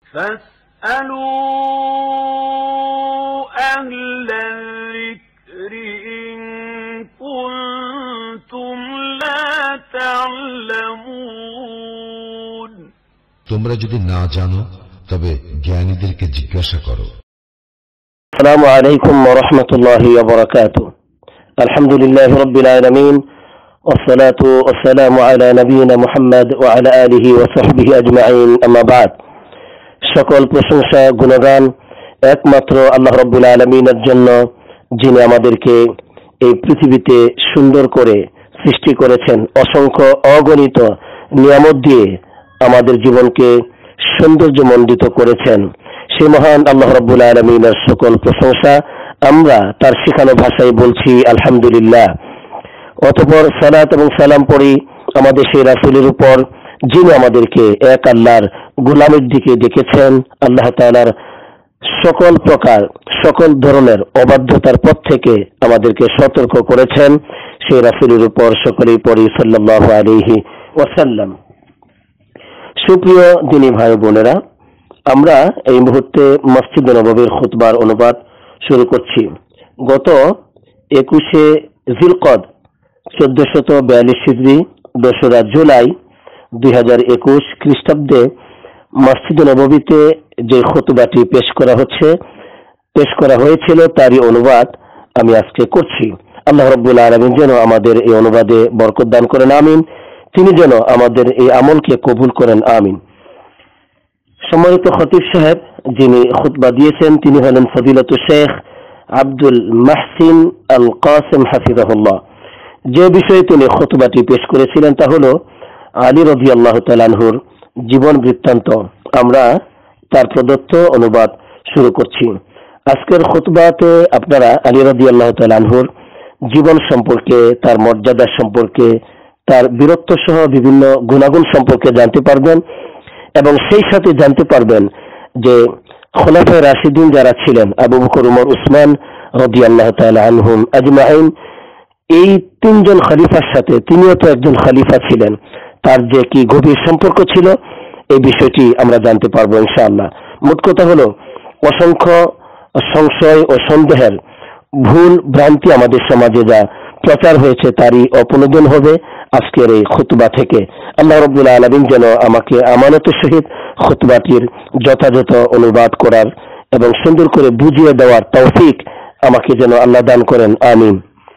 فاسألوا أهل الذكر إن كنتم لا تعلمون তোমরা যদি না জানো তবে জ্ঞানীদেরকে জিজ্ঞাসা করো। আসসালামু আলাইকুম ওয়া রাহমাতুল্লাহি ওয়া বারাকাতুহু। আলহামদুলিল্লাহি রাব্বিল আলামিন والصلاة والسلام على نبينا محمد وعلى آله وصحبه أجمعين أما بعد। সকল প্রশংসা গুণগান একমাত্র আল্লাহ রাব্বুল আলামিনের জন্য, যিনি আমাদেরকে এই পৃথিবীতে সুন্দর করে সৃষ্টি করেছেন, অসংখ্য অগণিত নিয়ামত দিয়ে আমাদের জীবনকে সৌন্দর্যমণ্ডিত করেছেন। সেই মহান আল্লাহ রাব্বুল আলামিনের সকল প্রশংসা আমরা তার শেখানো ভাষায় বলছি আলহামদুলিল্লাহ। অতঃপর সালাত এবং সালাম পড়ি আমাদের সেই রাসূলের উপর, যিনি আমাদেরকে এক আল্লাহর গোলামের দিকে ডেকেছেন, আল্লাহ তাআলার সকল ধরনের অবাধ্যতার পথ থেকে আমাদেরকে সতর্ক করেছেন। সেই রাসূলের উপর সকলেই পড়ি সাল্লাল্লাহু আলাইহি ওয়াসাল্লাম। সুপ্রিয় দিনী ভাই বোনেরা, আমরা এই মুহূর্তে মসজিদে নববীর খুতবার অনুবাদ শুরু করছি। গত 21শে জিলকদ 1442 হিজরি 2রা জুলাই 2021 খ্রিস্টাব্দে মসজিদে নববীতে যে খুতবাটি পেশ করা হয়েছিল তারই অনুবাদ আমি আজকে করছি। আল্লাহ রাব্বুল আলামিন যেন আমাদের এই অনুবাদে বরকত দান করেন, আমিন। তিনি যেন আমাদের এই আমলকে কবুল করেন, আমিন। সম্মানিত খতিব সাহেব যিনি খুতবা দিয়েছেন তিনি হলেন ফজিলাতুল শেখ আব্দুল মাহসিন আল কাসিম হাফিজাহুল্লাহ। যে বিষয়ে তিনি খুতবাটি পেশ করেছিলেন তা হলো আলী রাদিয়াল্লাহু তাআলা আনহুর জীবন বৃত্তান্ত। আমরা তার প্রদত্ত অনুবাদ শুরু করছি। আজকের খুতবাতে আপনারা আলী রাদিয়াল্লাহু তাআলা আনহুর জীবন সম্পর্কে, তার মর্যাদা সম্পর্কে, তার বীরত্ব সহ বিভিন্ন গুণাগুণ সম্পর্কে জানতে পারবেন এবং সেই সাথে জানতে পারবেন যে খোলাফায়ে রাশিদিন যারা ছিলেন আবু বকর, উমর, উসমান রাদিয়াল্লাহু তাআলা আনহুম আজমাইন, এই তিনজন খলিফার সাথে তিনিও তো একজন খলিফা ছিলেন, তার যে কি গভীর সম্পর্ক ছিল এই বিষয়টি আমরা জানতে পারবো ইনশাআল্লাহ। মোট কথা হলো অসংখ্য সংশয় ও সন্দেহের ভুল ভ্রান্তি আমাদের সমাজে যা প্রচার হয়েছে তারই অপনোদন হবে আজকের এই খুতবা থেকে। আল্লাহ রাব্বুল আলামিন যেন আমাকে আমানতের সহিত খুতবাটির যথাযথ অনুবাদ করার এবং সুন্দর করে বুঝিয়ে দেওয়ার তৌফিক আমাকে যেন আল্লাহ দান করেন, আমিন।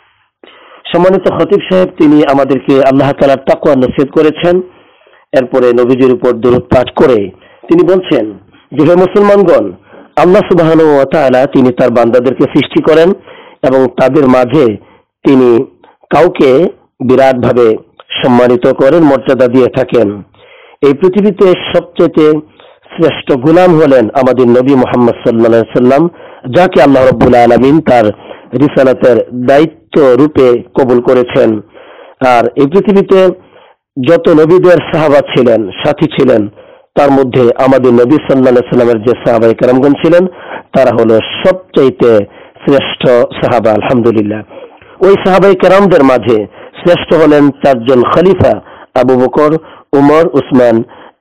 সম্মানিত খতিব সাহেব তিনি আমাদেরকে আল্লাহ তাআলার তাকওয়া নসিহত করেছেন। এরপরে নবীজির উপর দরুদ পাঠ করে তিনি বলছেন যে, হে মুসলমানগণ, আল্লাহ সুবহানাহু ওয়া তাআলা তিনি তার বান্দাদেরকে সৃষ্টি করেন এবং তাদের মাঝে তিনি কাউকে বিরাটভাবে সম্মানিত করেন, মর্যাদা দিয়ে থাকেন। এই পৃথিবীতে সবচেয়ে শ্রেষ্ঠ গোলাম হলেন আমাদের নবী মুহাম্মদ সাল্লাল্লাহু আলাইহি সাল্লাম, যাকে আল্লাহ রাব্বুল আলামিন তার রিসালাতের দায়িত্ব রূপে কবুল করেছেন। আর এই পৃথিবীতে যত নবীদের সাহাবা ছিলেন, সাথী ছিলেন, তার মধ্যে আমাদের নবী সাল্লাল্লাহু আলাইহি সাল্লামের যে সাহাবায়ে কেরামগণ ছিলেন তারা হলো সবচাইতে শ্রেষ্ঠ সাহাবা, আলহামদুলিল্লাহ। ওই সাহাবায়ে কেরামদের মাঝে শ্রেষ্ঠ হলেন চারজন খলিফা আবু বকর, উমর, উসমান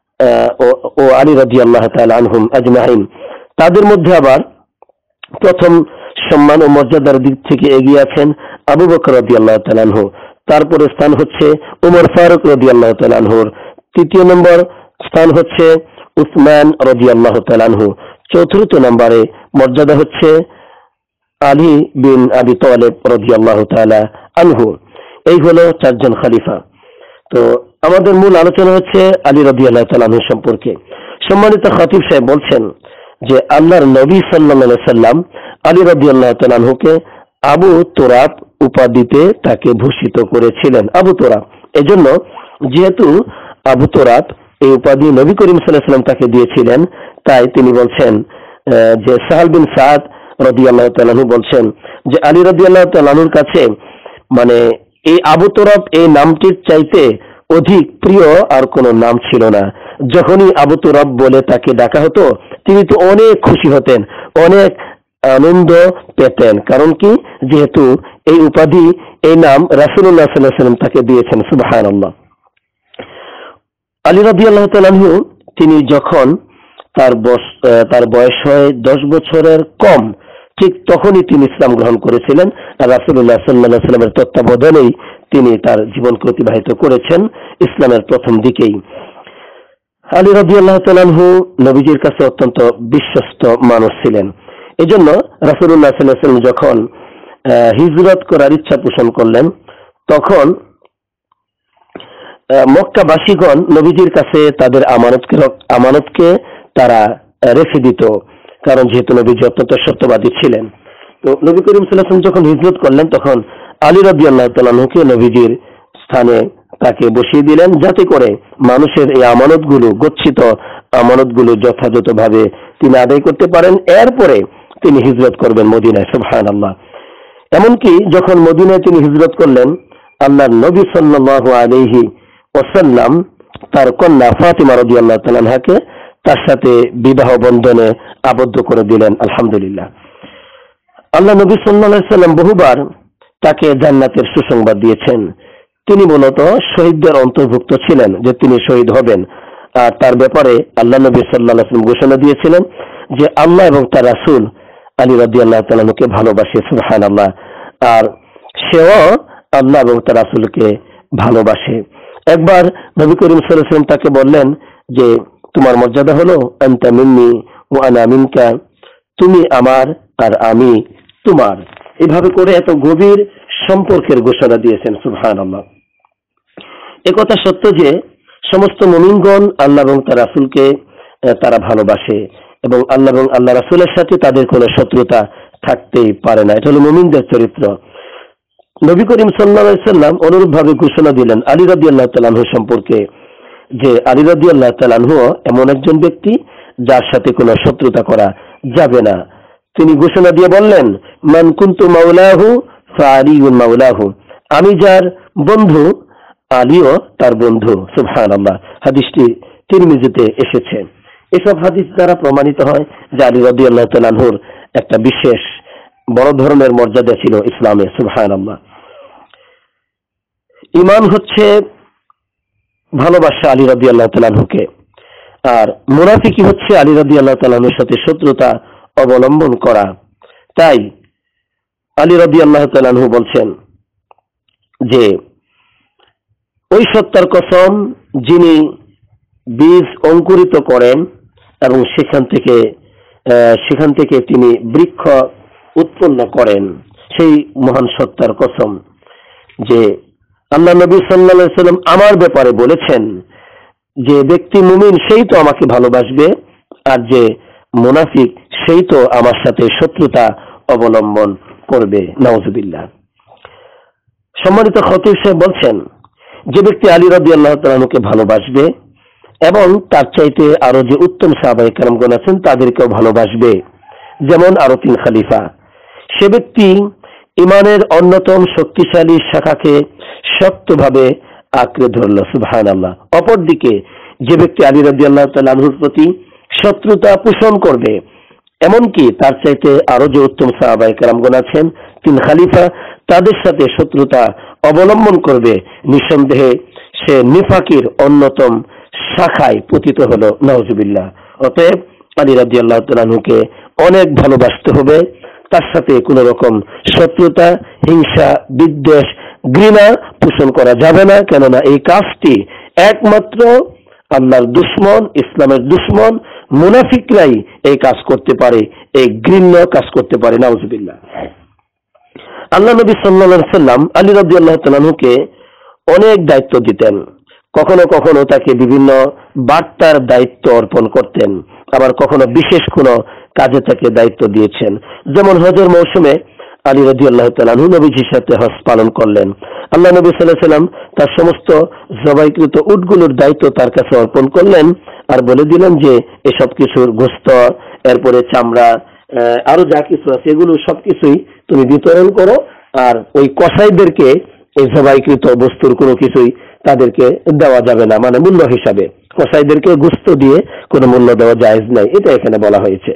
ও আলী রাদিয়াল্লাহু তাআলা আনহুম আজমাইন। তাদের মধ্যে আবার প্রথম সম্মান ও মর্যাদার দিক থেকে এগিয়ে আছেন আবু বকর রাদিয়াল্লাহু তাআলা আনহু। তারপরে স্থান হচ্ছে উমর ফারুক রাদিয়াল্লাহু তাআলা আনহুর। তৃতীয় নম্বর স্থান হচ্ছে উসমান রাদিয়াল্লাহু তাআলা আনহু। চতুর্থ নম্বরে মর্যাদা হচ্ছে আলী বিন আবি তালেব রাদিয়াল্লাহু তাআলা আনহু। এই হলো চারজন খলিফা। তো আমাদের মূল আলোচনা হচ্ছে আলী রাদিয়াল্লাহু তাআলা আনহু সম্পর্কে। সম্মানিত খতিব সাহেব বলছেন যে আল্লাহর নবী সাল্লাল্লাহু আলাইহি সাল্লাম আলী রাদিয়াল্লাহু তাআলা আনহুকে আবু তুরাব উপাধিতে তাকে ভূষিত করেছিলেন। আবু তুরাব, এজন্য যেহেতু আবু তুরাব এই উপাধি নবী করিম সাল্লাল্লাহু আলাইহি সাল্লাম তাকে দিয়েছিলেন, তাই তিনি বলছেন যে সাহাল বিন সাদ রাদিয়াল্লাহু তাআলা আনহু বলছেন যে আলী রাদিয়াল্লাহু তাআলা আনহুর কাছে মানে এই আবু তুরাব এই নামটির চাইতে অধিক প্রিয় আর কোনো নাম ছিল না। যখনই আবু তুরাব বলে তাকে ডাকা হতো তিনি তো অনেক খুশি হতেন, অনেক আনন্দ পেতেন। কারণ কি, যেহেতু এই উপাধি, এই নাম রাসূলুল্লাহ সাল্লাল্লাহু আলাইহি ওয়াসাল্লাম তাকে দিয়েছেন। সুবহানাল্লাহ। আলী রাদিয়াল্লাহু তাআলা আনহু তিনি যখন তার বয়স হয় 10 বছরের কম, ঠিক তখনই তিনি ইসলাম গ্রহণ করেছিলেন। আর রাসূলুল্লাহ সাল্লাল্লাহু আলাইহি ওয়াসাল্লামের তত্ত্বাবধানেই তিনি তার জীবনকে অতিবাহিত করেছেন ইসলামের প্রথম দিকেই। আলী রাদিয়াল্লাহু তাআলা আনহু নবীজির কাছে অত্যন্ত বিশ্বস্ত মানুষ ছিলেন। এজন্য রাসূলুল্লাহ সাল্লাল্লাহু আলাইহি ওয়াসাল্লাম যখন হিজরত করার ইচ্ছা পোষণ করলেন, তখন মক্কাবাসীগণ নবীজির কাছে তাদের আমানতকে তারা রেখে দিত, কারণ যেহেতু নবীজি অত্যন্ত সত্যবাদী ছিলেন। তো নবী করিম সাল্লাল্লাহু আলাইহি ওয়াসাল্লাম যখন হিজরত করলেন, তখন আলী রাদিয়াল্লাহু তাআলা আনহুকে নবীজির স্থানে তাকে বসিয়ে দিলেন, যাতে করে মানুষের এই আমানতগুলো, গচ্ছিত আমানতগুলো যথাযথভাবে তিনি আদায় করতে পারেন। এরপরে তিনি হিজরত করবেন মদিনায়। সুবহানাল্লাহ। এমনকি যখন মদিনায় তিনি হিজরত করলেন, আল্লাহর নবী সাল্লাল্লাহু আলাইহি ওয়াসাল্লাম তার কন্যা ফাতিমা রাদিয়াল্লাহু তাআলা আনহাকে তার সাথে বিবাহ বন্ধনে আবদ্ধ করে দিলেন। আলহামদুলিল্লাহ। আল্লাহ নবী সাল্লাল্লাহু আলাইহি ওয়াসাল্লাম বহুবার তাকে জান্নাতের সুসংবাদ দিয়েছেন। তিনি মূলত শহীদদের অন্তর্ভুক্ত ছিলেন, যে তিনি শহীদ হবেন। আর তার ব্যাপারে আল্লাহ নবী সাল্লাল্লাহু আলাইহি ওয়াসাল্লাম ঘোষণা দিয়েছিলেন যে আল্লাহ এবং তার রাসূল আলী রাদিয়াল্লাহু তাআলা আনহুকে ভালোবাসে। সুবহানাল্লাহ। আর সেও আল্লাহ এবং তার রাসূলকে ভালোবাসে। একবার নবী করিম সাল্লাল্লাহু আলাইহি ওয়াসাল্লাম তাকে বললেন যে তোমার মর্যাদা হলো আনতা মিন্নি ওয়া আনা মিনকা, তুমি আমার আর আমি তোমার। এভাবে করে এত গভীর সম্পর্কের ঘোষণা দিয়েছেন। সুবহানাল্লাহ। একথা সত্য যে সমস্ত মুমিনগণ আল্লাহ এবং তার রাসূলকে তারা ভালোবাসে, এবং আল্লাহ এবং আল্লাহ রাসূলের সাথে তাদের কোনো শত্রুতা থাকতেই পারে না। এটা হলো মুমিনদের চরিত্র। নবী করিম সাল্লাল্লাহু আলাইহি ওয়াসাল্লাম অনুরূপভাবে ঘোষণা দিলেন আলী রাদিয়াল্লাহু তাআলা আনহু সম্পর্কে, যে আলী রাদিয়াল্লাহু তাআলা আনহু এমন একজন ব্যক্তি যার সাথে কোনো শত্রুতা করা যাবে না। তিনি ঘোষণা দিয়ে বললেন, মান কুনতু মাওলাহু ফাআলিউন মাওলাহু, আমি যার বন্ধু আলীও তার বন্ধু। সুবহানাল্লাহ। হাদিসটি তিরমিজিতে এসেছে। এসব হাদিস দ্বারা প্রমাণিত হয় যে আলী রাদিয়াল্লাহু তাআলা আনহুর একটা বিশেষ বড় ধরনের মর্যাদা ছিল ইসলামে। সুবহানাল্লাহ। ঈমান হচ্ছে ভালোবাসা আলী রাদিয়াল্লাহু তাআলা আনহুকে, আর মুনাফিকি হচ্ছে আলী রাদিয়াল্লাহু তাআলা আনহুর সাথে শত্রুতা অবলম্বন করা। তাই আলী রাদিয়াল্লাহু তাআলা আনহু বলছেন যে ওই সত্তার কসম যিনি বীজ অঙ্কুরিত করেন এবং সেখান থেকে তিনি বৃক্ষ উৎপন্ন করেন, সেই মহান সত্তার কসম যে আল্লাহ নবী সাল্লাল্লাহু আলাইহি ওয়াসাল্লাম আমার ব্যাপারে বলেছেন যে ব্যক্তি মুমিন সেই তো আমাকে ভালোবাসবে, আর যে মুনাফিক সেই তো আমার সাথে শত্রুতা অবলম্বন করবে। নাউজুবিল্লাহ। সম্মানিত খতিব সাহেব বলছেন, যে ব্যক্তি আলী রাদিয়াল্লাহু তাআলা আনহুকে ভালোবাসবে এবং তার চাইতে আরো যে উত্তম সাহাবায়ে কেরামগণ আছেন তাদেরকেও ভালোবাসবে, যেমন আরো 3 খলিফা, সে ব্যক্তি ইমানের অন্যতম শক্তিশালী শাখাকে শক্তভাবে আঁকড়ে ধরল। সুবহানাল্লাহ। অপরদিকে যে ব্যক্তি আলী রাদিয়াল্লাহু তাআলা আনহুর প্রতি শত্রুতা পোষণ করবে, এমনকি তার চাইতে আরো যে উত্তম সাহাবায়ে কেরামগণ আছেন 3 খলিফা, তাদের সাথে শত্রুতা অবলম্বন করবে, নিঃসন্দেহে সে নিফাকির অন্যতম শাখায় পতিত হলো। নাউজুবিল্লাহ। অতএব আলী রাদিয়াল্লাহু তাআলা আনহুকে অনেক ভালোবাসতে হবে, তার সাথে কোন রকম শত্রুতা, হিংসা, বিদ্বেষ, ঘৃণা পোষণ করা যাবে না। কেননা এই কাজটি একমাত্র আল্লাহর দুশমন, ইসলামের দুশমন মুনাফিকরাই এই কাজ করতে পারে, এই ঘৃণ্য কাজ করতে পারে। নাউজুবিল্লাহ। আল্লাহ নবী সাল্লাল্লাহু আলাইহি ওয়াসাল্লাম আলী রাদিয়াল্লাহু তাআলা আনহুকে অনেক দায়িত্ব দিতেন। কখনো কখনো তাকে বিভিন্ন বার্তার দায়িত্ব অর্পণ করতেন, আবার কখনো বিশেষ কোনো কাজে তাকে দায়িত্ব দিয়েছেন। যেমন হজের মৌসুমে আলী রাদিয়াল্লাহু তাআলা আনহু নবীজির সাথে হজ পালন করলেন। আল্লাহ নবী সাল্লাল্লাহু আলাইহি ওয়াসাল্লাম তার সমস্ত জবাইকৃত উটগুলোর দায়িত্ব তার কাছে অর্পণ করলেন, আর বলে দিলেন যে এসব কিছুর গোশত, এরপরে চামড়া, আরো যা কিছু আছে এগুলো সবকিছুই তুমি বিতরণ করো, আর ওই কসাইদেরকে এই জবাইকৃত বস্তুর কোনো কিছুই তাদেরকে দেওয়া যাবে না, মানে মূল্য হিসাবে কসাইদেরকে গোশত দিয়ে কোনো মূল্য দেওয়া জায়েজ নাই, এটা এখানে বলা হয়েছে।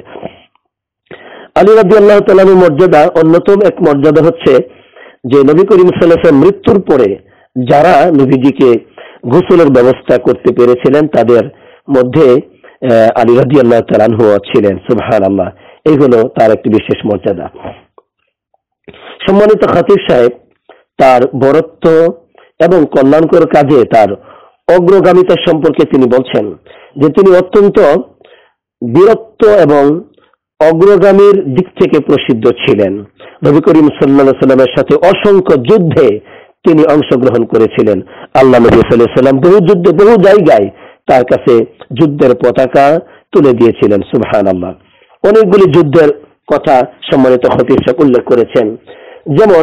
আলী রাদিয়াল্লাহু তাআলা আনহুর মর্যাদা অন্যতম এক মর্যাদা হচ্ছে যে নবী করিম সাল্লাল্লাহু আলাইহি ওয়াসাল্লাম মৃত্যুর পরে যারা নবীজিকে গোসলের ব্যবস্থা করতে পেরেছিলেন তাদের মধ্যে আলী রাদিয়াল্লাহু তাআলা আনহু ছিলেন। সুবহানাল্লাহ, এই হলো তার একটি বিশেষ মর্যাদা। সম্মানিত খতিব সাহেব তার বরত্ব এবং কল্যাণকর কাজে তার অগ্রগামিতা সম্পর্কে তিনি বলছেন যে তিনি অত্যন্ত বীরত্ব এবং অগ্রগামীর দিক থেকে প্রসিদ্ধ ছিলেন। নবী করিম সাল্লাল্লাহু আলাইহি সাল্লামের সাথে অসংখ্য যুদ্ধে তিনি অংশগ্রহণ করেছিলেন। আল্লাহ নবী সাল্লাল্লাহু আলাইহি সাল্লাম বহু যুদ্ধে বহু জায়গায় তার কাছে যুদ্ধের পতাকা তুলে দিয়েছিলেন। সুবহানাল্লাহ, অনেকগুলি যুদ্ধের কথা সম্মানিত খতিব সাহেব উল্লেখ করেছেন। যেমন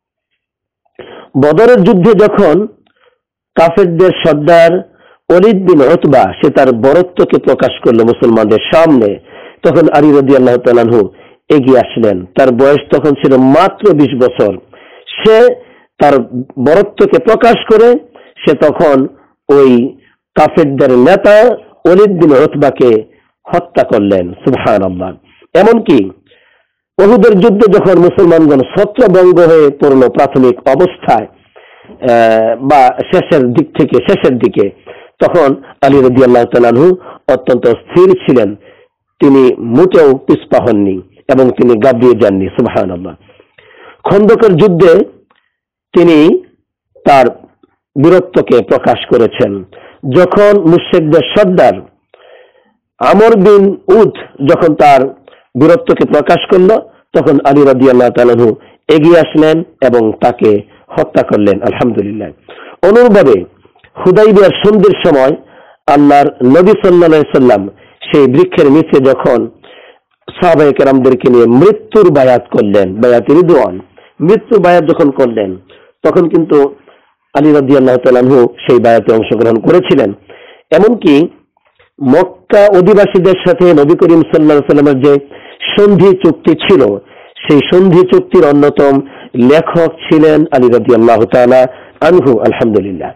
বদরের যুদ্ধে যখন কাফেরদের সর্দার ওলীদ বিন উতবা সে তার বরত্বকে প্রকাশ করলো মুসলমানদের সামনে, তখন আলী রাদিয়াল্লাহু তাআলা আনহু এগিয়ে আসলেন। তার বয়স তখন ছিল মাত্র 20 বছর। সে তার বরত্বকে প্রকাশ করে সে তখন ওই কাফেরদের নেতা ওলীদ বিন উতবাকে হত্যা করলেন। সুবহানাল্লাহ, এমনকি উহুদের যুদ্ধে যখন মুসলমানগণ ছত্রভঙ্গ হয়ে পড়ল প্রাথমিক অবস্থায় বা শেষের দিকে, তখন আলী রাদিয়াল্লাহু তাআলা আনহু অত্যন্ত স্থির ছিলেন। তিনি মোটেও পিছপা হননি এবং তিনি গাবড়িয়ে যাননি। সুবহানাল্লাহ, খন্দকের যুদ্ধে তিনি তার বীরত্বকে প্রকাশ করেছেন। যখন মুশরিকদের সর্দার আমর বিন উদ যখন তার বীরত্বকে প্রকাশ করল, তখন আলী রাদিয়াল্লাহু তাআলা আনহু এগিয়ে আসলেন এবং তাকে হত্যা করলেন। আলহামদুলিল্লাহ, অনুরূপভাবে হুদাইবিয়ার সন্ধির সময় আল্লাহর নবী সাল্লাল্লাহু আলাইহি সাল্লাম সেই বৃক্ষের নিচে যখন সাহাবায়ে কেরামদেরকে নিয়ে মৃত্যুর বায়াত করলেন, বায়াতে রিদওয়ান, মৃত্যুর বায়াত যখন করলেন, তখন কিন্তু আলী রাদিয়াল্লাহু তাআলা আনহু সেই বায়াতে অংশগ্রহণ করেছিলেন। এমনকি মক্কা অধিবাসীদের সাথে নবী করিম সাল্লাল্লাহু আলাইহি সাল্লামের যে সন্ধি চুক্তি ছিল, সেই সন্ধি চুক্তির অন্যতম লেখক ছিলেন আলী রাদিয়াল্লাহু তাআলা আনহু। আলহামদুলিল্লাহ,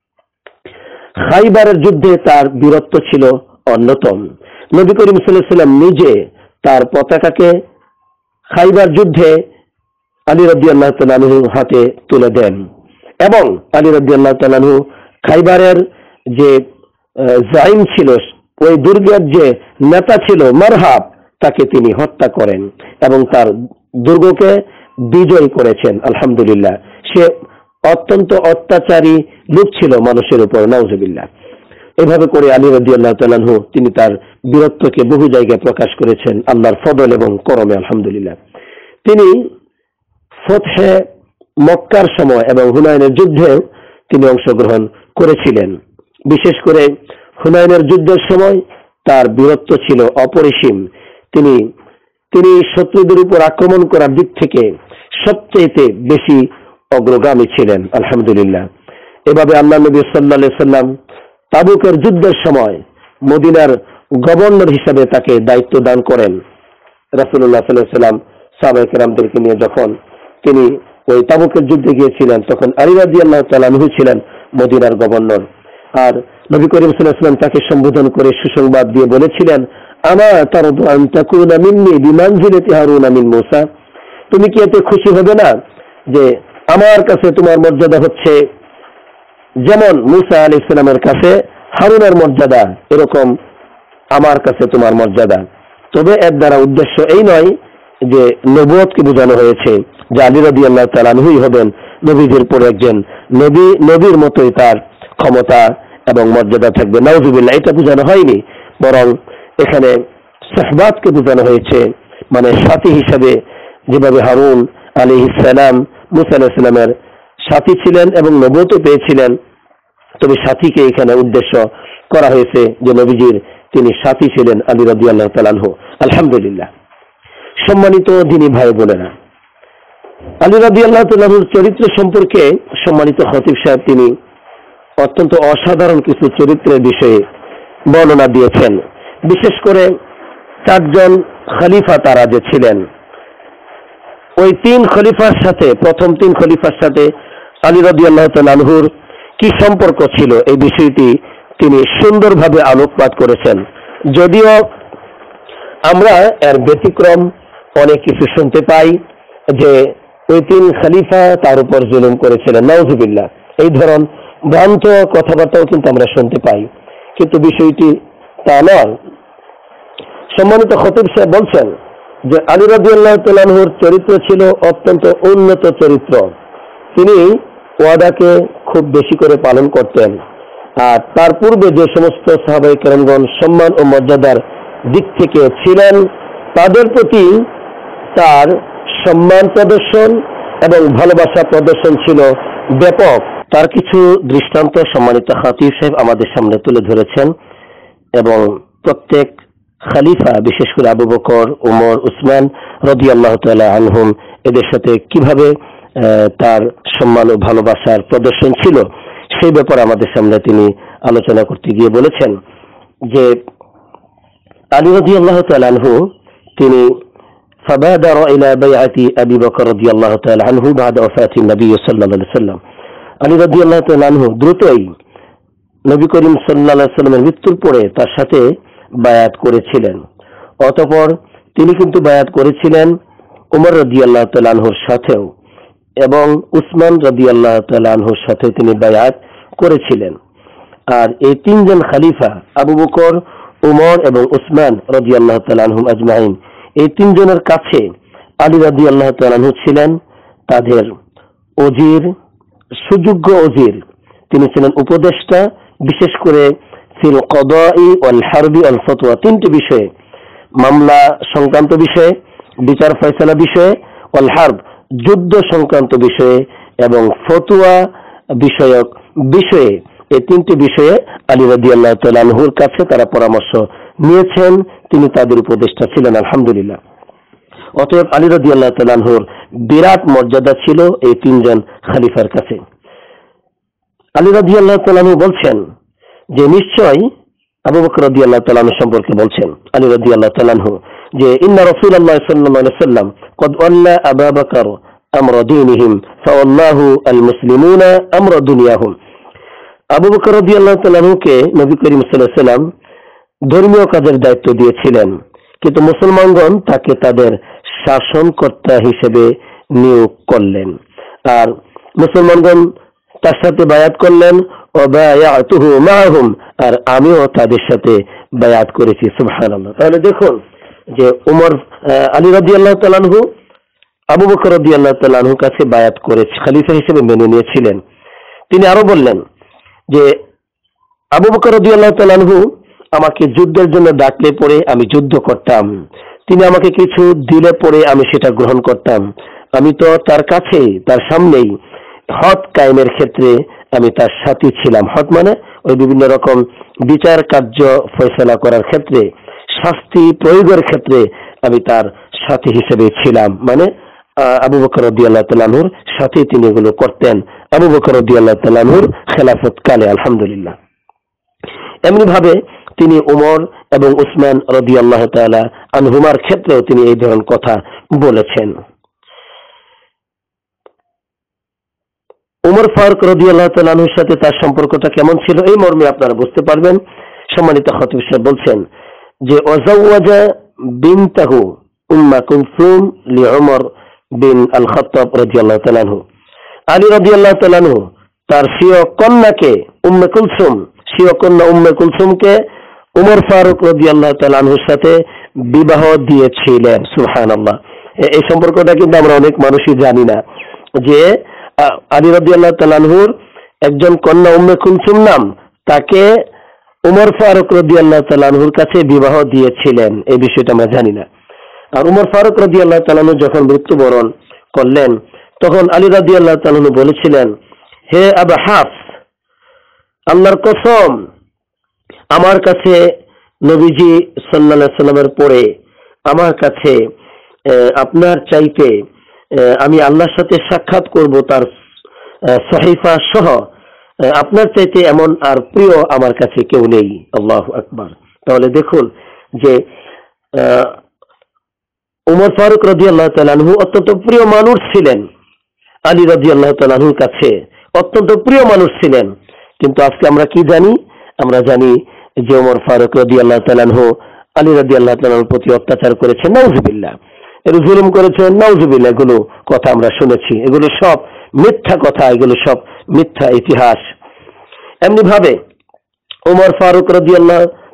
খাইবারের যুদ্ধে তার বীরত্ব ছিল অন্যতম। নবী করিম সাল্লাল্লাহু আলাইহি সাল্লাম নিজে তার পতাকাকে খাইবার যুদ্ধে আলী রাদিয়াল্লাহু তাআলা আনহুর হাতে তুলে দেন এবং আলী রাদিয়াল্লাহু তাআলা আনহু খাইবারের যে জাইম ছিল, ওই দুর্গের যে নেতা ছিল মারহাব, তাকে তিনি হত্যা করেন এবং তার দুর্গকে বিজয় করেছেন। আলহামদুলিল্লাহ, সে অত্যন্ত অত্যাচারী লোক ছিল মানুষের উপর, নাউজুবিল্লাহ। এভাবে করে আলী রাদিয়াল্লাহু তাআলা আনহু তিনি তার বীরত্বকে বহু জায়গায় প্রকাশ করেছেন আল্লাহর ফজল এবং করমে। আলহামদুলিল্লাহ, তিনি ফতহে মক্কার সময় এবং হুনাইনের যুদ্ধেও তিনি অংশগ্রহণ করেছিলেন। বিশেষ করে হুনাইনের যুদ্ধের সময় তার বীরত্ব ছিল অপরিসীম। তিনি শত্রুদের উপর আক্রমণ করার দিক থেকে সবচেয়ে বেশি অগ্রগামী ছিলেন। আলহামদুলিল্লাহ, এভাবে আল্লাহ নবী সাল্লাল্লাহু আলাইহি সাল্লাম তাবুকের যুদ্ধের সময় মদিনার গভর্নর হিসাবে তাকে দায়িত্ব দান করেন। রাসূলুল্লাহ সাল্লাল্লাহু আলাইহি সাল্লাম সাহাবায়ে কেরামদেরকে নিয়ে যখন তিনি ওই তাবুকের যুদ্ধে গিয়েছিলেন, তখন আলী রাদিয়াল্লাহু তাআলা আনহু ছিলেন মদিনার গভর্নর। আর নবী করিম সাল্লাল্লাহু আলাইহি ওয়াসাল্লাম তাকে সম্বোধন করে সুসংবাদ দিয়ে বলেছিলেন, আমা তারদু আন তাকুনা মিন্নি বিমানজিলাতি হারুনা মিন মূসা, তুমি কি এতে খুশি হবে না যে আমার কাছে তোমার মর্যাদা হচ্ছে যেমন মূসা আলাইহিস সালামের কাছে হারুনের মর্যাদা, এরকম আমার কাছে তোমার মর্যাদা। তবে এর দ্বারা উদ্দেশ্য এই নয় যে নবুয়তকে বোঝানো হয়েছে যে আলী রাদিয়াল্লাহু তাআলা আনহুই হবেন নবীদের পর একজন নবী, নবীর মতোই তার ক্ষমতা এবং মর্যাদা থাকবে, নাউজুবিল্লাহ, এটা বোঝানো হয়নি। বরং এখানে সাহবাতকে বোঝানো হয়েছে, মানে সাথী হিসাবে যেভাবে হারুন আলাইহিস সালাম মূসা আলাইহিস সালামের সাথী ছিলেন এবং নবুয়তও পেয়েছিলেন, তবে সাথীকে এখানে উদ্দেশ্য করা হয়েছে যে নবীজির তিনি সাথী ছিলেন আলী রাদিয়াল্লাহু তাআলা আনহু। আলহামদুলিল্লাহ, সম্মানিত দিনী ভাই বোনেরা, আলী রাদিয়াল্লাহু তাআলা আনহুর চরিত্র সম্পর্কে সম্মানিত খতিব সাহেব তিনি অত্যন্ত অসাধারণ কিছু চরিত্রের বিষয়ে বর্ণনা দিয়েছেন। বিশেষ করে 4 জন খলিফা তারা যে ছিলেন, ওই 3 খলিফার সাথে, প্রথম 3 খলিফার সাথে আলী রাদিয়াল্লাহু তাআলা আনহুর কি সম্পর্ক ছিল, এই বিষয়টি তিনি সুন্দরভাবে আলোকপাত করেছেন। যদিও আমরা এর ব্যতিক্রম অনেক কিছু শুনতে পাই যে ওই 3 খলিফা তার উপর জুলুম করেছিলেন, নাউজুবিল্লাহ, এই ধরন ভ্রান্ত কথাবার্তাও কিন্তু আমরা শুনতে পাই। কিন্তু বিষয়টি তা নয়। সম্মানিত খতিব সাহেব বলছেন যে আলী রাদিয়াল্লাহু তাআলা আনহুর চরিত্র ছিল অত্যন্ত উন্নত চরিত্র। তিনি ওয়াদাকে খুব বেশি করে পালন করতেন। আর তার পূর্বে যে সমস্ত সাহাবায়ে কেরামগণ সম্মান ও মর্যাদার দিক থেকে ছিলেন, তাদের প্রতি তার সম্মান প্রদর্শন এবং ভালোবাসা প্রদর্শন ছিল ব্যাপক। তার কিছু দৃষ্টান্ত সম্মানিত খতিব সাহেব আমাদের সামনে তুলে ধরেছেন এবং প্রত্যেক খলিফা, বিশেষ করে আবু বকর, উমর, উসমান রাদিয়াল্লাহু তাআলা আনহুম, এদের সাথে কিভাবে তার সম্মান ও ভালোবাসার প্রদর্শন ছিল সেই ব্যাপারে আমাদের সামনে তিনি আলোচনা করতে গিয়ে বলেছেন যে আলী রাদিয়াল্লাহু তাআলা আনহু তিনি فبادر إلى بيعة أبي بكر رضي الله تعالى عنه بعد وفاة النبي صلى الله عليه وسلم। আলী রাদিয়াল্লাহু তাআলা আনহু দ্রুতই নবী করিম সাল্লাল্লাহু আলাইহি ওয়াসাল্লামের মৃত্যুর পরে তার সাথে বায়াত করেছিলেন। অতঃপর তিনি কিন্তু বায়াত করেছিলেন উমর রাদিয়াল্লাহু তাআলা আনহুর সাথেও এবং উসমান রাদিয়াল্লাহু তাআলা আনহুর সাথে তিনি বায়াত করেছিলেন। আর এই তিনজন খলিফা আবু বকর, উমর এবং উসমান রাদিয়াল্লাহু তাআলা আনহুম আজমাইন, এই তিনজনের কাছে আলী রাদিয়াল্লাহু তাআলা আনহু ছিলেন তাদের ওজির, সুযোগ্য ওজির। তিনি ছিলেন উপদেষ্টা, বিশেষ করে ফিল কদাই ওয়াল হারবি ওয়াল ফতোয়া, তিনটি বিষয়ে, মামলা সংক্রান্ত বিষয়ে, বিচার ফয়সালা বিষয়ে, ওয়াল হারব যুদ্ধ সংক্রান্ত বিষয়ে এবং ফতোয়া বিষয়ক বিষয়ে, এই তিনটি বিষয়ে আলী রাদিয়াল্লাহু তাআলা আনহুর কাছে তারা পরামর্শ নিয়েছেন। তিনি তাদের উপদেষ্টা ছিলেন, আলহামদুলিল্লাহ। অতএব আলী রাদিয়াল্লাহু তাআলা আনহুর বিরাট মর্যাদা ছিল এই তিনজন খলিফার কাছে। আলী রাদিয়াল্লাহু তাআলা আনহু বলছেন যে নিশ্চয় আবু বকর রাদিয়াল্লাহু তাআলা আনহু সম্পর্কে বলছেন আলী রাদিয়াল্লাহু তাআলা আনহু যে ইন্না রাসূলুল্লাহ সাল্লাল্লাহু আলাইহি ওয়াসাল্লাম قد ولى أبا بكر أمر دينهم فوالله المسلمون أمر دنياهم। আবু বকর রাদিয়াল্লাহু তাআলা আনহুকে নবী করিম সাল্লাল্লাহু আলাইহি ওয়াসাল্লাম ধর্মীয় কাজের দায়িত্ব দিয়েছিলেন, কিন্তু মুসলমানগণ তাকে তাদের শাসনকর্তা হিসেবে নিয়োগ করলেন। আর মুসলমানগণ তার সাথে বায়াত করলেন, ও বায়াতুহু মাআহুম, আর আমিও তাদের সাথে বায়াত করেছি। সুবহানাল্লাহ। তাহলে দেখুন যে আলী রাদিয়াল্লাহু তাআলা আনহু আবু বকর রাদিয়াল্লাহু তাআলা আনহুর কাছে বায়াত করে খলিফা হিসেবে মেনে নিয়েছিলেন। তিনি আরো বললেন যে আবু বকর রাদিয়াল্লাহু তাআলা আনহু আমাকে যুদ্ধের জন্য ডাকলে পরে আমি যুদ্ধ করতাম, তিনি আমাকে কিছু দিলে পরে আমি সেটা গ্রহণ করতাম। আমি তো তার কাছে, তার সামনেই হদ কায়েমের ক্ষেত্রে আমি তার সাথী ছিলাম। হদ মানে ওই বিভিন্ন রকম বিচার কার্য ফয়সালা করার ক্ষেত্রে, শাস্তি প্রয়োগের ক্ষেত্রে আমি তার সাথী হিসেবে ছিলাম। মানে আবু বকর রাদিয়াল্লাহু তাআলা আনহুর সাথে তিনি এগুলো করতেন আবু বকর রাদিয়াল্লাহু তাআলা আনহুর খেলাফত কালে, আলহামদুলিল্লাহ। এমনি ভাবে তিনি উমর এবং উসমান রাদিয়াল্লাহু তাআলা আনহুমার ক্ষেত্রেও তিনি এই ধরনের কথা বলেছেন। উমর ফারুক রাদিয়াল্লাহু তাআলা আনহুর সাথে তার সম্পর্কটা কেমন ছিল এই মর্মে আপনারা বুঝতে পারবেন। সম্মানিত খতিব সাহেব বলছেন যে ওয়াজাওয়াজা বিনতাহু উম্মা কুলসুম লিউমর বিন আল খাত্তাব রাদিয়াল্লাহু তাআলা আনহু। আলী রাদিয়াল্লাহু তাআলা আনহু তার স্বীয় কন্যাকে উম্মে কুলসুম, স্বীয় কন্যা উম্মে কুলসুমকে উমর ফারুক রাদিয়াল্লাহু তাআলা আনহুর সাথে বিবাহ দিয়েছিলেন। সুবহানাল্লাহ। এই সম্পর্কটা কিন্তু আমরা অনেক মানুষই জানি না যে আলী রাদিয়াল্লাহু তাআলা আনহুর একজন কন্যা উম্মে কুলসুম নাম, তাকে উমর ফারুক রাদিয়াল্লাহু তাআলা আনহুর কাছে বিবাহ দিয়েছিলেন, এই বিষয়টা আমরা জানি না। আর উমর ফারুক রাদিয়াল্লাহু তাআলা আনহু যখন মৃত্যুবরণ করলেন তখন আলী রাদিয়াল্লাহু তাআলা আনহু বলেছিলেন, হে আবা হাফস, আল্লাহর কসম, আমার কাছে নবীজি সাল্লাল্লাহু আলাইহি ওয়াসাল্লামের পরে আমার কাছে আপনার চাইতে আমি আল্লাহর সাথে সাক্ষাৎ করব তার সহিফা সহ, আপনার চাইতে এমন আর প্রিয় আমার কাছে কেউ নেই। আল্লাহু আকবার। তাহলে দেখুন যে উমর ফারুক রাদিয়াল্লাহু তাআলা আনহু অত্যন্ত প্রিয় মানুষ ছিলেন, আলী রাদিয়াল্লাহু তাআলা আনহুর কাছে অত্যন্ত প্রিয় মানুষ ছিলেন। কিন্তু আজকে আমরা কি জানি? আমরা জানি যে উমর ফারুক রাদিয়াল্লাহু তাআলা আনহু আলী রাদিয়াল্লাহু তাআলা আনহুর প্রতি অত্যাচার করেছেন, নাউজুবিল্লাহ, এর জুলুম করেছেন, নাউজুবিল্লাহ। এগুলো কথা আমরা শুনেছি, এগুলো সব মিথ্যা কথা, এগুলো সব মিথ্যা ইতিহাস। এমনি ভাবে উমর ফারুক রাদিয়াল্লাহু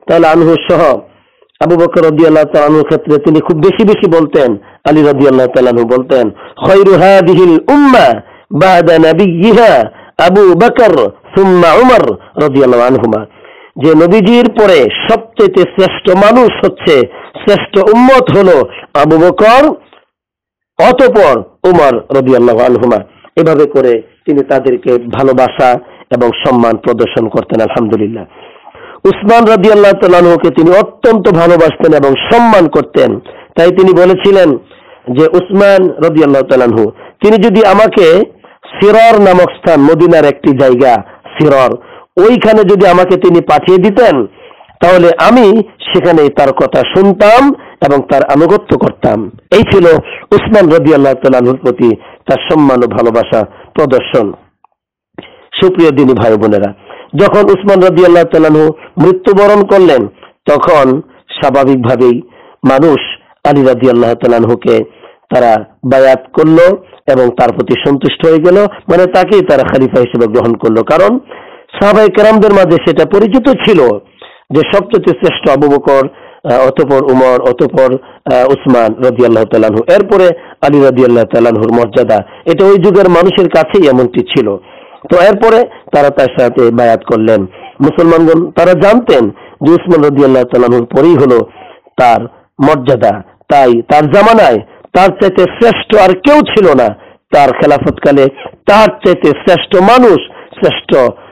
তাআলা আনহু সহ আবু বকর রাদিয়াল্লাহু তাআলা আনহুর ক্ষেত্রে তিনি খুব বেশি বেশি বলতেন। আলী রাদিয়াল্লাহু তাআলা আনহু বলতেন, খায়রু হাযিহিল উম্মাহ বা'দা নাবিয়্যিহা আবু বকর সুম্মা উমর রাদিয়াল্লাহু আনহুমা, যে নবীজির পরে সবচেয়ে শ্রেষ্ঠ মানুষ হচ্ছে, শ্রেষ্ঠ উম্মত হলো আবু বকর, অতঃপর উমর রাদিয়াল্লাহু আনহুমা। এভাবে করে তিনি তাদেরকে ভালোবাসা এবং সম্মান প্রদর্শন করতেন। আলহামদুলিল্লাহ। উসমান রাদিয়াল্লাহু তাআলা আনহুকে তিনি অত্যন্ত ভালোবাসতেন এবং সম্মান করতেন। তাই তিনি বলেছিলেন যে উসমান রাদিয়াল্লাহু তাআলা আনহু, তিনি যদি আমাকে সিরর নামক স্থান, মদিনার একটি জায়গা সিরর, ওইখানে যদি আমাকে তিনি পাঠিয়ে দিতেন তাহলে আমি সেখানে তার কথা শুনতাম এবং তার আনুগত্য করতাম। এই ছিল উসমান রাদিয়াল্লাহু তাআলা আনহুর প্রতি তার সম্মান ও ভালোবাসা প্রদর্শন। সুপ্রিয় দিনী ভাই বোনেরা, যখন উসমান রাদিয়াল্লাহু তাআলা আনহু মৃত্যুবরণ করলেন তখন স্বাভাবিকভাবেই মানুষ আলী রাদিয়াল্লাহু তাআলা আনহুকে তারা বায়াত করলো এবং তার প্রতি সন্তুষ্ট হয়ে গেল, মানে তাকেই তারা খলিফা হিসেবে গ্রহণ করলো। কারণ সাহাবায়ে কেরামদের মাঝে সেটা পরিচিত ছিল যে সবচেয়ে শ্রেষ্ঠ আবু বকর, অতঃপর উমর, অতঃপর উসমান রাদিয়াল্লাহু তাআলা আনহু, এরপরে আলী রাদিয়াল্লাহু তাআলা আনহুর মর্যাদা। এটা ওই যুগের মানুষের কাছেই এমনটি ছিল। তো এরপরে তারা তার সাথে বায়াত করলেন। মুসলমানগণ তারা জানতেন যে উসমান রাদিয়াল্লাহু তাআলা আনহুর পরেই হলো তার মর্যাদা, তাই তার জামানায় তার চাইতে শ্রেষ্ঠ আর কেউ ছিল না। তার খেলাফতকালে তার চাইতে শ্রেষ্ঠ মানুষ, শ্রেষ্ঠ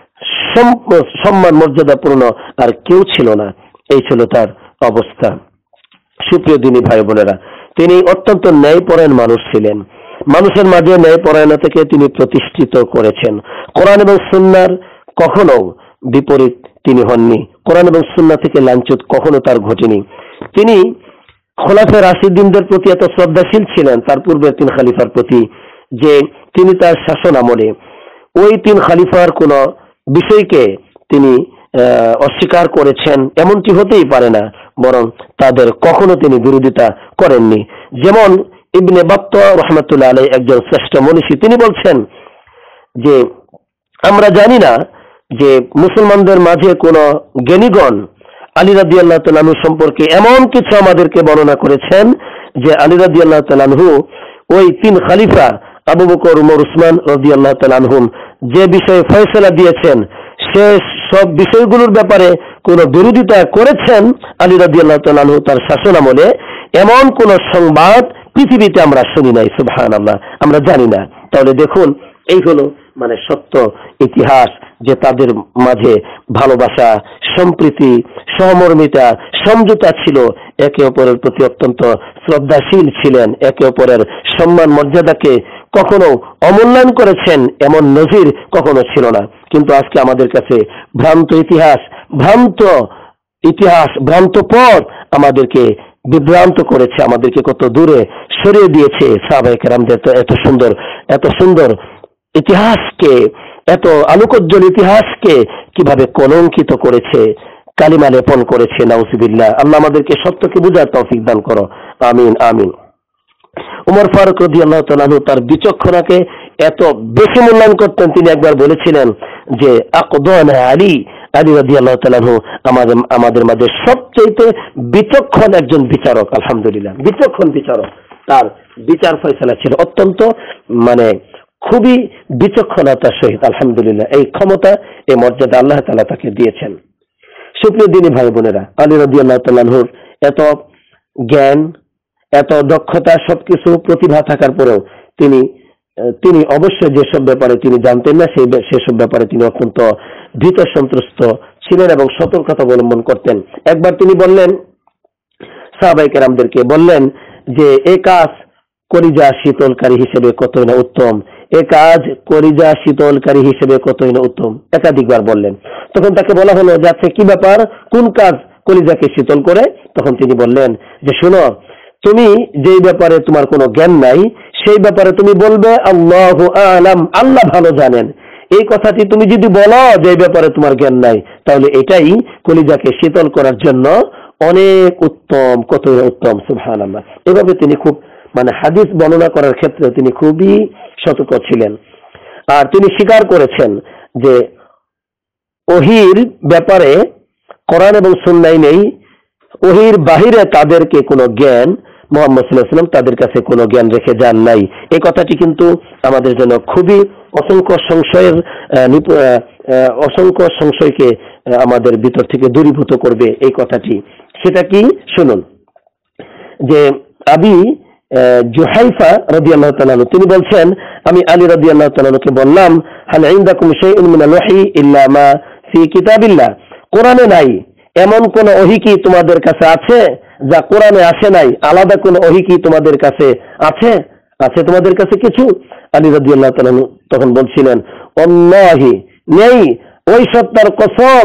সম্মান মর্যাদাপূর্ণ আর কেউ ছিল না। এই ছিল তার অবস্থা। সুপ্রিয় দিনী ভাই বোনেরা, তিনি অত্যন্ত ন্যায়পরায়ণ মানুষ ছিলেন। মানুষের মাঝে ন্যায়পরায়ণতা থেকে তিনি প্রতিষ্ঠিত করেছেন। কোরআন এবং সুন্নাহর কখনো বিপরীত তিনি হননি। কোরআন এবং সুন্নাহ থেকে লাঞ্ছিত কখনো তার ঘটেনি। তিনি খোলাফায়ে রাশিদিনদের প্রতি এত শ্রদ্ধাশীল ছিলেন তার পূর্বের তিন খলিফার প্রতি, যে তিনি তার শাসন আমলে ওই তিন খলিফার কোন বিষয়কে তিনি অস্বীকার করেছেন এমনটি হতেই পারে না, বরং তাদের কখনো তিনি বিরোধিতা করেননি। যেমন ইবনে বাত্তা রাহমাতুল্লাহ আলাইহি একজন শ্রেষ্ঠ মনীষী, তিনি বলছেন যে আমরা জানি না যে মুসলমানদের মাঝে কোন জ্ঞানীগণ আলী রাদিয়াল্লাহু তাআলা আনহু সম্পর্কে এমন কিছু আমাদেরকে বর্ণনা করেছেন যে আলী রাদিয়াল্লাহু তাআলা আনহু ওই তিন খলিফা আবু বকর, উমর, উসমান রাদিয়াল্লাহু তাআলা আনহুম যে বিষয়ে ফয়সালা দিয়েছেন সে সব বিষয়গুলোর ব্যাপারে কোন বিরোধিতা করেছেন আলী রাদিয়াল্লাহু তাআলা আনহু তার শাসন আমলে, এমন কোন সংবাদ পৃথিবীতে আমরা শুনি নাই। সুবহানাল্লাহ, আমরা জানি না। তাহলে দেখুন, এই হলো মানে সত্য ইতিহাস, যে তাদের মাঝে ভালোবাসা, সম্প্রীতি, সহমর্মিতা, সমঝোতা ছিল, একে অপরের প্রতি অত্যন্ত শ্রদ্ধাশীল ছিলেন, একে অপরের সম্মান মর্যাদাকে কখনো অমূল্যায়ন করেছেন এমন নজির কখনো ছিল না। কিন্তু আজকে আমাদের কাছে ভ্রান্ত ইতিহাস, ভ্রান্ত পথ আমাদেরকে বিভ্রান্ত করেছে, আমাদেরকে কত দূরে সরিয়ে দিয়েছে। সাহাবায়ে কেরামদের এত সুন্দর ইতিহাসকে, এত আলোকোজ্জ্বল ইতিহাসকে কিভাবে কলঙ্কিত করেছে, কালিমা লেপন করেছে। নাউজুবিল্লাহ। আল্লাহ আমাদেরকে সত্যকে বুঝার তৌফিক দান করো। আমিন আমিন। উমর ফারুক রাদিয়াল্লাহু তাআলা আনহু তার বিচক্ষণতাকে এত বেশি মূল্যায়ন করতেন, তিনি একবার বলেছিলেন যে আকদানা আলী রাদিয়াল্লাহু তাআলা আনহু আমাদের মাঝে সবচেয়ে বিচক্ষণ একজন বিচারক। আলহামদুলিল্লাহ, বিচক্ষণ বিচারক। তার বিচার ফয়সালা ছিল অত্যন্ত মানে খুবই বিচক্ষণতার সহিত। আলহামদুলিল্লাহ, এই ক্ষমতা, এই মর্যাদা আল্লাহ তাআলা তাকে দিয়েছেন। সুপ্রিয় দিনী ভাই বোনেরা, আলী রাদিয়াল্লাহু তাআলা আনহুর এত জ্ঞান, এত দক্ষতা, সবকিছু প্রতিভা থাকার পরেও তিনি অবশ্যই যেসব ব্যাপারে তিনি জানতেন না সেসব ব্যাপারে তিনি অত্যন্ত ভীত সন্ত্রস্ত ছিলেন এবং সতর্কতা অবলম্বন করতেন। একবার তিনি বললেন, সাহাবায়ে কেরামদেরকে বললেন যে এই কাজ কলিজা শীতলকারী হিসেবে কতই না উত্তম, এ কাজ কলিজা শীতলকারী হিসেবে কতই না উত্তম, একাধিকবার বললেন। তখন তাকে বলা হলো যে আচ্ছা কি ব্যাপার, কোন কাজ কলিজাকে শীতল করে? তখন তিনি বললেন যে শোনো, তুমি যেই ব্যাপারে তোমার কোনো জ্ঞান নাই সেই ব্যাপারে তুমি বলবে আল্লাহু আ'লাম, আল্লাহ ভালো জানেন। এই কথাটি তুমি যদি বলো যে ব্যাপারে তোমার জ্ঞান নাই, তাহলে এটাই কলিজাকে শীতল করার জন্য অনেক উত্তম, কতই উত্তম। সুবহানাল্লাহ। এভাবে তিনি খুব মানে হাদিস বর্ণনা করার ক্ষেত্রে তিনি খুবই সতর্ক ছিলেন। আর তিনি স্বীকার করেছেন যে ওহীর ব্যাপারে কোরআন এবং সুন্নাহ নেই, ওহির বাহিরে তাদেরকে কোনো জ্ঞান মুহাম্মদ সাল্লাল্লাহু আলাইহি ওয়াসাল্লাম তাদের কাছে কোনো জ্ঞান রেখে যান নাই। এই কথাটি কিন্তু আমাদের জন্য খুবই অসংখ্য সংশয়কে আমাদের ভিতর থেকে দূরীভূত করবে এই কথাটি। সেটা কি শুনুন, যে আবি জুহাইফা রাদিয়াল্লাহু তাআলা আনহু তিনি বলছেন, আমি আলী রাদিয়াল্লাহু তাআলা আনহুকে বললাম, হাল ইনদাকুম শাইউন মিনাল ওয়াহী ইল্লা মা ফি কিতাবিল্লাহ, কোরআনে নাই এমন কোন ওহী কি তোমাদের কাছে আছে যা কোরআনে আসে নাই? আলাদা কোন ওহী কি তোমাদের কাছে আছে? আছে তোমাদের কাছে কিছু? আলী রাদিয়াল্লাহু তাআলা তখন বলছিলেন, আল্লাহি, নেই, ওই সত্তার কসম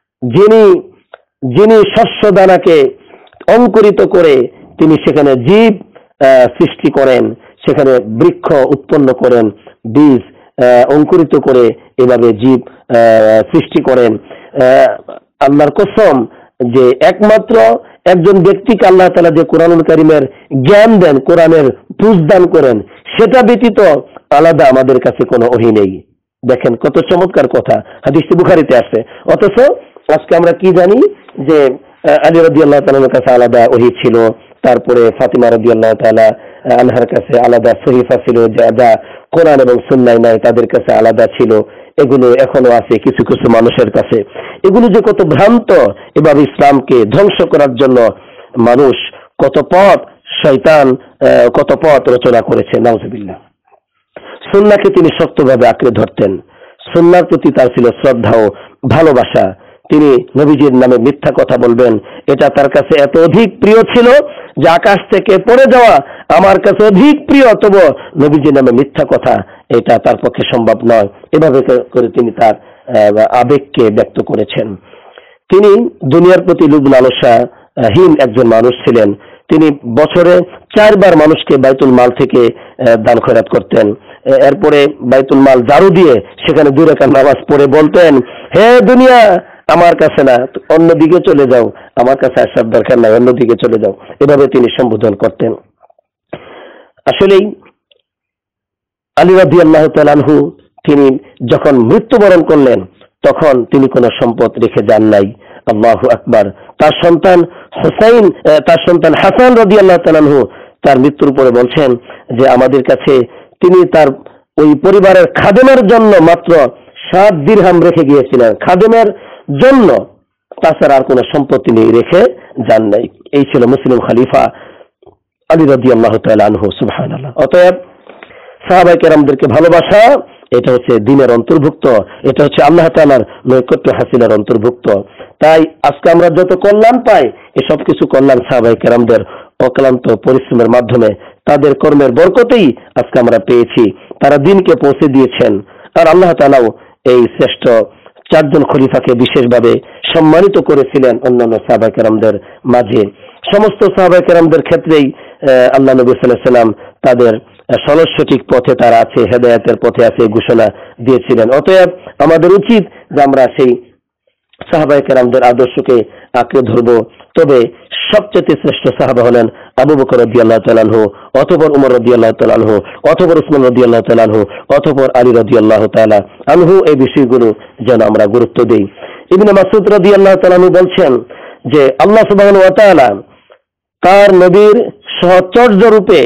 যিনি শস্য দানাকে অঙ্কুরিত করে তিনি সেখানে জীব সৃষ্টি করেন, সেখানে বৃক্ষ উৎপন্ন করেন, বীজ অঙ্কুরিত করে এভাবে জীব সৃষ্টি করেন। আল্লাহর কসম যে একমাত্র একজন ব্যক্তিকে আল্লাহ তাআলা যে কোরআনুল কারীমের জ্ঞান দেন, কোরআনের বুঝ দান করেন, সেটা ব্যতীত আলাদা আমাদের কাছে কোনো ওহী নেই। দেখেন কত চমৎকার কথা, হাদিসটি বুখারীতে আছে। অথচ আজকে আমরা কি জানি যে আলী রাদিয়াল্লাহু তাআলার কাছে আলাদা ওহী ছিল, তারপরে ফাতিমা রাদিয়াল্লাহু তাআলা আনহার কাছে আলাদা সহিফা ছিল যা কোরআন এবং সুন্নাহ নাই, তাদের কাছে আলাদা ছিল। এগুলো এখনো আছে কিছু কিছু মানুষের কাছে। এগুলো যে কত ভ্রান্ত, এভাবে ইসলামকে ধ্বংস করার জন্য মানুষ কত পথ রচনা করেছে। নাউজুবিল্লাহ। সুন্নাহকে তিনি শক্তভাবে আঁকড়ে ধরতেন, সুন্নাহর প্রতি তার ছিল শ্রদ্ধা ও ভালোবাসা। তিনি নবীজির নামে মিথ্যা কথা বলবেন, এটা তার কাছে এত অধিক প্রিয় ছিল যে আকাশ থেকে পড়ে যাওয়া আমার কাছে অধিক প্রিয়, তবু নবীজির নামে মিথ্যা কথা এটা তার পক্ষে সম্ভব নয়। এভাবে করে তিনি তার আবেগকে ব্যক্ত করেছেন। তিনি দুনিয়ার প্রতি লোভ লালসাহীন একজন মানুষ ছিলেন। তিনি বছরে 4 বার মানুষকে বাইতুল মাল থেকে দান খয়রাত করতেন। এরপরে বাইতুল মাল ঝাড়ু দিয়ে সেখানে 2 রাকাত নামাজ পড়ে বলতেন, হে দুনিয়া, আমার কাছে না, অন্যদিকে চলে যাও, আমার কাছে আসার দরকার নাই, অন্যদিকে চলে যাও। এভাবে তিনি সম্বোধন করতেন। আসলেই আলী রাদিয়াল্লাহু তাআলা আনহু তিনি যখন মৃত্যুবরণ করলেন তখন তিনি কোনো সম্পদ রেখে যান নাই। আল্লাহু আকবার। তার সন্তান হাসান রাদিয়াল্লাহু তাআলা আনহু তার মৃত্যুর পরে বলছেন যে আমাদের কাছে তিনি তার ওই পরিবারের খাদেমের জন্য মাত্র 7 দিরহাম রেখে গিয়েছিলেন, খাদেমের জন্য, তাছাড়া আর কোনো সম্পদ তিনি রেখে যান নাই। এই ছিল মুসলিম খলিফা আলী রাদিয়াল্লাহু তাআলা আনহু। সুবহানাল্লাহ। অতএব সাহাবায়ে কেরামদেরকে ভালোবাসা এটা হচ্ছে দ্বীনের অন্তর্ভুক্ত, এটা হচ্ছে আল্লাহ তাআলার নৈকট্য হাসিলের অন্তর্ভুক্ত। তাই আজকে আমরা যত কল্যাণ পাই, এসব কিছু কল্যাণ সাহাবায়ে কেরামদের অক্লান্ত পরিশ্রমের মাধ্যমে, তাদের কর্মের বরকতেই আজকে আমরা পেয়েছি। তারা দ্বীনকে পৌঁছে দিয়েছেন। আর আল্লাহ তাআলাও এই শ্রেষ্ঠ 4 জন খলিফাকে বিশেষভাবে সম্মানিত করেছিলেন অন্যান্য সাহাবায়ে কেরামদের মাঝে। সমস্ত সাহাবায়ে কেরামদের ক্ষেত্রেই আল্লাহ নবী সাল্লাল্লাহু আলাইহি ওয়াসাল্লাম তাদের সঠিক পথে তারা আছে, হেদায়েতের পথে আছে ঘোষণা দিয়েছিলেন। অতএব আমাদের উচিত যে আমরা সেই সাহাবায়ে কেরামদের আদর্শকে আঁকড়ে ধরব। তবে সবচেয়ে শ্রেষ্ঠ সাহাবা হলেন আবু বকর রাদিয়াল্লাহু তাআলা আনহু, অতঃপর উমর রাদিয়াল্লাহু তাআলা আনহু, অতঃপর উসমান রাদিয়াল্লাহু তাআলা আনহু, অতঃপর আলী রাদিয়াল্লাহু তাআলা আনহু। এই বিষয়গুলো যেন আমরা গুরুত্ব দেই। ইবনে মাসউদ রাদিয়াল্লাহু তাআলা আনহু বলছেন যে আল্লাহ সুবহানাহু ওয়া তাআলা তার নবীর সহচর্য রূপে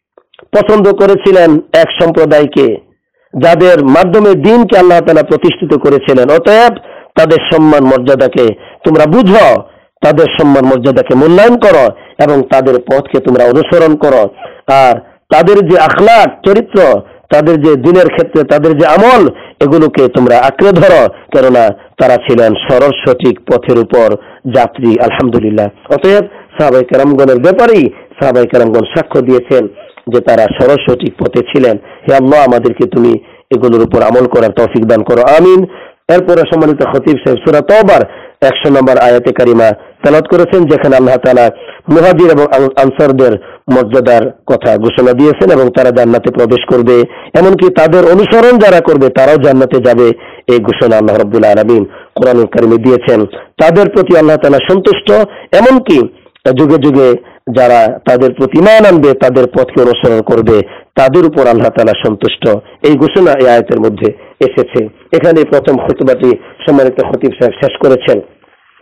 পছন্দ করেছিলেন এক সম্প্রদায়কে, যাদের মাধ্যমে দ্বীনকে আল্লাহ তাআলা প্রতিষ্ঠিত করেছিলেন। অতএব তাদের সম্মান মর্যাদাকে তোমরা বুঝো, তাদের সম্মান মর্যাদাকে মূল্যায়ন করো এবং তাদের পথকে তোমরা অনুসরণ করো। আর তাদের যে আখলাক চরিত্র, তাদের যে দ্বীনের ক্ষেত্রে তাদের যে আমল, এগুলোকে তোমরা আঁকড়ে ধরো, কেননা তারা ছিলেন সরল সঠিক পথের উপর যাত্রী। আলহামদুলিল্লাহ। অতএব সাহাবায়ে কেরামগণের ব্যাপারেই সাহাবায়ে কেরামগণ সাক্ষ্য দিয়েছেন যে তারা সরল সঠিক পথে ছিলেন। হে আল্লাহ, আমাদেরকে তুমি এগুলোর উপর আমল করার তৌফিক দান করো, আমিন। এরপরে সম্মানিত খতিব সাহেব সূরা তাওবার 100 নম্বর আয়াতে কারিমা তেলাওয়াত করেছেন, যেখানে আল্লাহ তাআলা মুহাজির এবং আনসারদের মর্যাদার কথা ঘোষণা দিয়েছেন এবং তারা জান্নাতে প্রবেশ করবে, এমনকি তাদের অনুসরণ যারা করবে তারাও জান্নাতে যাবে। এই ঘোষণা আল্লাহ রাব্বুল আলামিন কোরআনুল কারীমে দিয়েছেন। তাদের প্রতি আল্লাহ তাআলা সন্তুষ্ট, এমনকি যুগে যুগে যারা তাদের প্রতি ঈমান আনবে, তাদের পথকে অনুসরণ করবে, তাদের উপর আল্লাহ তাআলা সন্তুষ্ট। এই ঘোষণা এই আয়াতের মধ্যে এসেছে। এখানে প্রথম খুতবাটি সম্মানিত খতিব সাহেব শেষ করেছেন।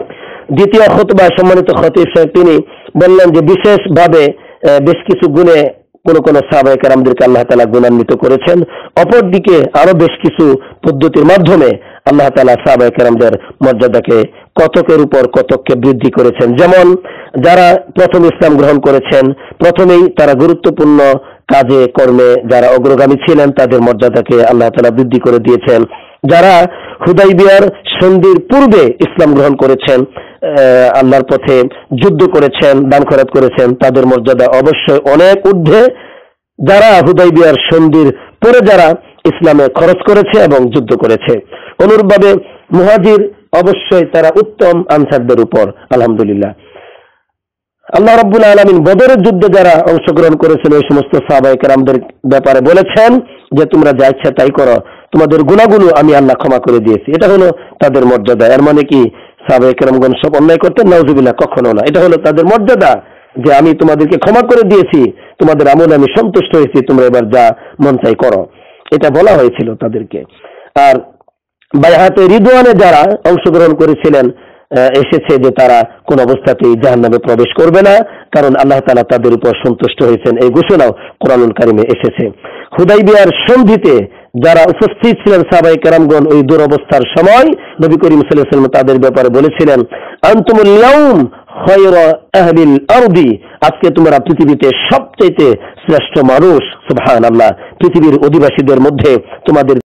দ্বিতীয় খুতবায় সম্মানিত খতিব সাহেব তিনি বললেন যে বিশেষভাবে বেশ কিছু গুণে কোন কোন সাহাবায়ে কেরামদেরকে আল্লাহ তাআলা গুণান্বিত করেছেন, অপরদিকে আরো বেশ কিছু পদ্ধতির মাধ্যমে আল্লাহ তাআলা সাহাবায়ে কেরামদের মর্যাদাকে কতকের উপর কতককে বৃদ্ধি করেছেন। যেমন যারা প্রথম ইসলাম গ্রহণ করেছেন, প্রথমেই তারা গুরুত্বপূর্ণ কাজে কর্মে যারা অগ্রগামী ছিলেন তাদের মর্যাদাকে আল্লাহ তাআলা বৃদ্ধি করে দিয়েছেন। যারা হুদাইবিয়ার সন্ধির পূর্বে ইসলাম গ্রহণ করেছেন, আল্লাহর পথে যুদ্ধ করেছেন, দান খয়রাত করেছেন, তাদের মর্যাদা অবশ্যই অনেক ঊর্ধ্বে যারা হুদাইবিয়ার সন্ধির পরে যারা ইসলামে খরচ করেছে এবং যুদ্ধ করেছে। অনুরূপভাবে মুহাজির অবশ্যই তারা উত্তম আনসারদের উপর। আলহামদুলিল্লাহ, আল্লাহ রাব্বুল আলামিন বদরের যুদ্ধে যারা অংশগ্রহণ করেছেন ওই সমস্ত সাহাবায়ে কেরামদের ব্যাপারে বলেছেন যে তোমরা যা ইচ্ছা তাই করো, তোমাদের গুনাহগুলো আমি আল্লাহ ক্ষমা করে দিয়েছি। এটা হলো তাদের মর্যাদা। এর মানে কি সাহাবায়ে কেরামগণ সব অন্যায় করতেন? নাউজুবিল্লাহ, কখনো না। এটা হলো তাদের মর্যাদা যে আমি তোমাদেরকে ক্ষমা করে দিয়েছি, তোমাদের আমলে আমি সন্তুষ্ট হয়েছি, তোমরা এবার যা মন চাই করো, এটা বলা হয়েছিল তাদেরকে। আর বাইআতে রিদওয়ানে যারা অংশগ্রহণ করেছিলেন এসেছে যে তারা কোন অবস্থাতেই জাহান্নামে প্রবেশ করবে না, কারণ আল্লাহ তাআলা তাদের উপর সন্তুষ্ট হয়েছেন, এই ঘোষণাও কোরআনুল কারিমে এসেছে। হুদাইবিয়ার সন্ধিতে যারা উপস্থিত ছিলেন সাহাবায়ে কেরামগণ ওই দুরবস্থার সময় নবী করিম সাল্লাল্লাহু আলাইহি ওয়াসাল্লাম তাদের ব্যাপারে বলেছিলেন আনতুমুল ইয়াউম খায়রা আহলিল আরদি, আজকে তোমরা পৃথিবীতে সবচেয়ে শ্রেষ্ঠ মানুষ। সুবহানাল্লাহ, পৃথিবীর অধিবাসীদের মধ্যে তোমাদের